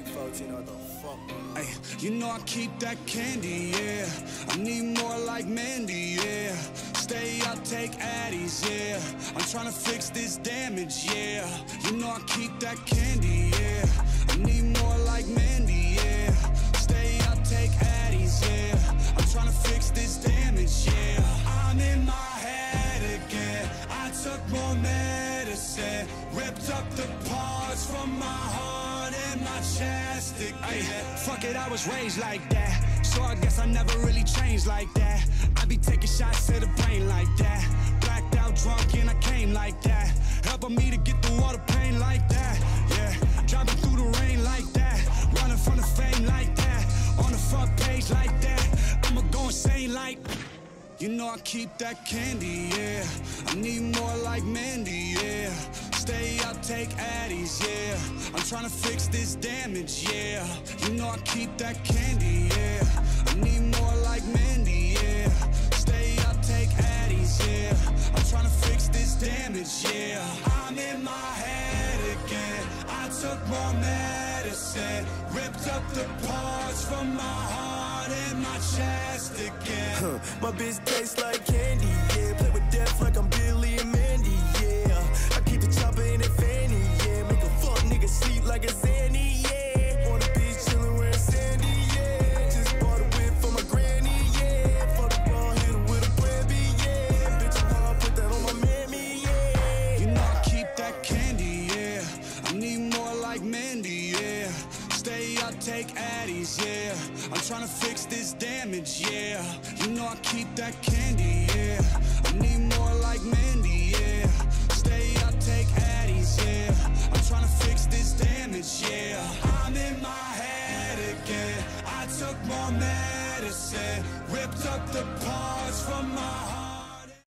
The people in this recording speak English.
14, what the fuck, man? Ay, you know I keep that candy, yeah. I need more like Mandy, yeah. Stay up, take Addies, yeah. I'm tryna fix this damage, yeah. You know I keep that candy, yeah. I need more like Mandy, yeah. Stay up, take Addies, yeah. I'm tryna fix this damage, yeah. I'm in my head again. I took more medicine, ripped up the parts from my heart and my chest again. Ay, fuck it, I was raised like that, so I guess I never really changed like that. I be taking shots to the brain like that. Blacked out drunk and I came like that. Helping me to get through all the pain like that. Yeah, driving through the rain like that. Running from the fame like that. On the front page like that. I'ma go insane like. You know I keep that candy, yeah. I need more like Mandy, yeah. Stay up, take Addies, yeah. I'm tryna fix this damage, yeah. You know I keep that candy, yeah. I need more like Mandy, yeah. Stay up, take Addies, yeah. I'm tryna fix this damage, yeah. I'm in my head again. I took more medicine, ripped up the parts from my heart and my chest again. My bitch tastes like candy, yeah. Play with death like I'm Billy and Mandy, yeah. I keep the chopper in that fanny, yeah. Make a fuck nigga sleep like a Zanny, yeah. On the beach chillin' wearing Sandy, yeah. Just bought a whip for my granny, yeah. Fuck the ball, hit her with a Bramby, yeah. Bitch, I'm hard, put that on my mammy, yeah. You know I keep that candy, yeah. I need more like Mandy, yeah. Stay up, take Addies, yeah. I'm tryna fix this damage, yeah. You know I keep that candy, yeah. I need more like Mandy, yeah. Stay up, take Addies, yeah. I'm tryna fix this damage, yeah. I'm in my head again. I took more medicine, ripped up the parts from my heart.